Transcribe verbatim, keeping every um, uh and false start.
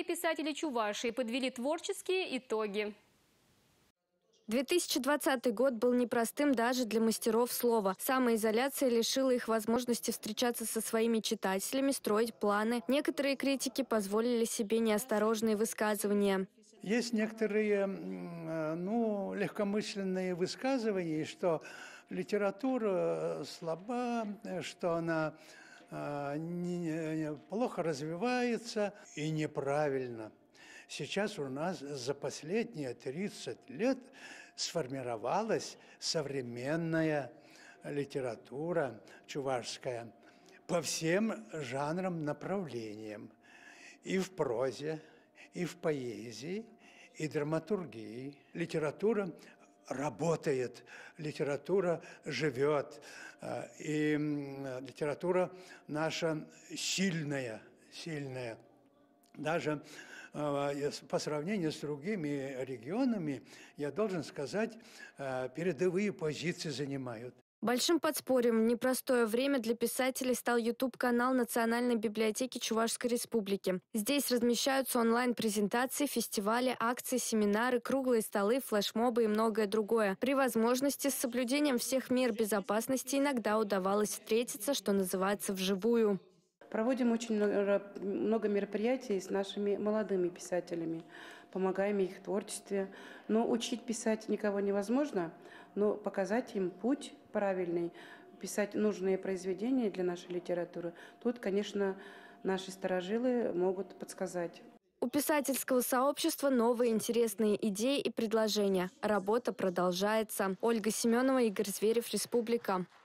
писатели Чувашии подвели творческие итоги. две тысячи двадцатый год был непростым даже для мастеров слова. Самоизоляция лишила их возможности встречаться со своими читателями, строить планы. Некоторые критики позволили себе неосторожные высказывания. Есть некоторые ну, легкомысленные высказывания, что литература слаба, что она э, не, плохо развивается и неправильно. Сейчас у нас за последние тридцать лет сформировалась современная литература чувашская по всем жанрам, направлениям. И в прозе, и в поэзии, и драматургии. Литература работает, литература живет, и литература наша сильная, сильная. Даже по сравнению с другими регионами, я должен сказать, передовые позиции занимают. Большим подспорьем в непростое время для писателей стал ютуб-канал Национальной библиотеки Чувашской Республики. Здесь размещаются онлайн-презентации, фестивали, акции, семинары, круглые столы, флешмобы и многое другое. При возможности с соблюдением всех мер безопасности иногда удавалось встретиться, что называется, вживую. Проводим очень много, много мероприятий с нашими молодыми писателями, помогаем их в творчестве. Но учить писать никого невозможно, но показать им путь правильный, писать нужные произведения для нашей литературы. Тут, конечно, наши старожилы могут подсказать. У писательского сообщества новые интересные идеи и предложения. Работа продолжается. Ольга Семенова, Игорь Зверев, Республика.